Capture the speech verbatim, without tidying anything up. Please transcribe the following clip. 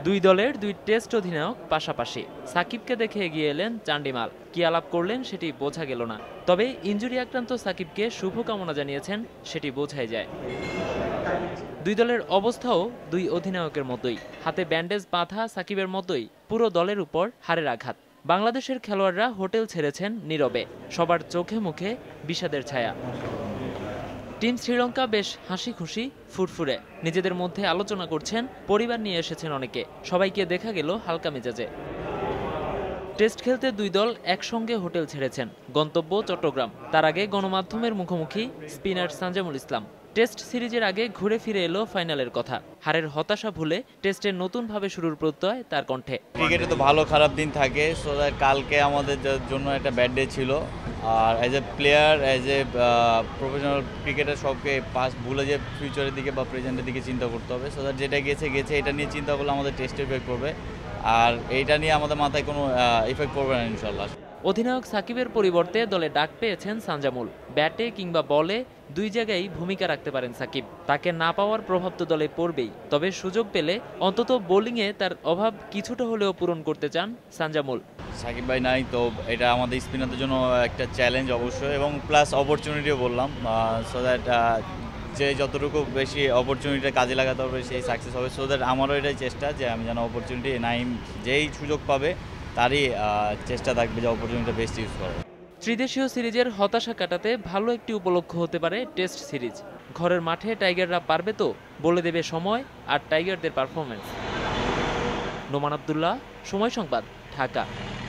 দুই দলের দুই টেস্ট অধিনায়ক পাশাপাশি। সাকিবকে দেখে এগিয়ে এলেন চান্ডিমাল, কি আলাপ করলেন সেটি বোঝা গেল না। তবে ইনজুরি আক্রান্ত সাকিবকে শুভকামনা জানিয়েছেন সেটি বোঝাই যায়। দুই দলের অবস্থাও দুই অধিনায়কের মতোই, হাতে ব্যান্ডেজ বাঁধা সাকিবের মতোই পুরো দলের উপর হারের আঘাত। বাংলাদেশের খেলোয়াড়রা হোটেল ছেড়েছেন নীরবে, সবার চোখে মুখে বিষাদের ছায়া। টিম শ্রীলঙ্কা বেশ হাসি খুশি ফুরফুরে, নিজেদের মধ্যে আলোচনা করছেন, পরিবার নিয়ে এসেছেন অনেকে, সবাইকে দেখা গেল হালকা মেজাজে। টেস্ট খেলতে দুই দল একসঙ্গে হোটেল ছেড়েছেন, গন্তব্য চট্টগ্রাম। তার আগে গণমাধ্যমের মুখোমুখি স্পিনার সানজামুল ইসলাম। টেস্ট সিরিজের আগে ঘুরে ফিরে এলো ফাইনালের কথা, হারের হতাশা ভুলে টেস্টের নতুনভাবে শুরুর প্রত্যয় তার কণ্ঠে। ক্রিকেটে তো ভালো খারাপ দিন থাকে, সো দ্যাট কালকে আমাদের জন্য একটা ব্যাড ডে ছিল। আর as a player, as a professional cricketer সবকে পাস ভুলে যে ফিউচারের দিকে বা প্রেজেন্টের দিকে চিন্তা করতে হবে। সো দ্যাট যেটা গেছে গেছে, এটা নিয়ে চিন্তা করলে আমাদের টেস্টে ইফেক্ট করবে, আর এইটা নিয়ে আমাদের মাথায় কোনো ইফেক্ট করবে না ইনশাল্লাহ। অধিনায়ক সাকিবের পরিবর্তে দলে ডাক পেয়েছেন সানজামুল। ব্যাটে কিংবা বলে দুই জায়গায় ভূমিকা রাখতে পারেন সাকিব। তাকে না পাওয়ার প্রভাব তো দলে পড়বেই, তবে সুযোগ পেলে অন্তত বোলিংয়ে তার অভাব কিছুটা হলেও পূরণ করতে চান সানজামুল। সাকিব ভাই নাই তো এটা আমাদের স্পিনারদের জন্য একটা চ্যালেঞ্জ অবশ্যই, এবং প্লাস অপরচুনিটিও বললাম, সো দ্যাট যে যতটুকু বেশি অপরচুনিটিটা কাজে লাগাতে হবে সেই সাকসেস হবে। সো দ্যাট আমারও এটাই চেষ্টা যে আমি যেন অপরচুনিটি নাইম যেই সুযোগ পাবে তারই চেষ্টা থাকবে যে অপরচুনিটিটা বেস্ট ইউজ করার। ত্রিদেশীয় সিরিজের হতাশা কাটাতে ভালো একটি উপলক্ষ হতে পারে টেস্ট সিরিজ। ঘরের মাঠে টাইগাররা পারবে তো, বলে দেবে সময় আর টাইগারদের পারফরমেন্স। নোমান আব্দুল্লাহ, সময় সংবাদ, ঢাকা।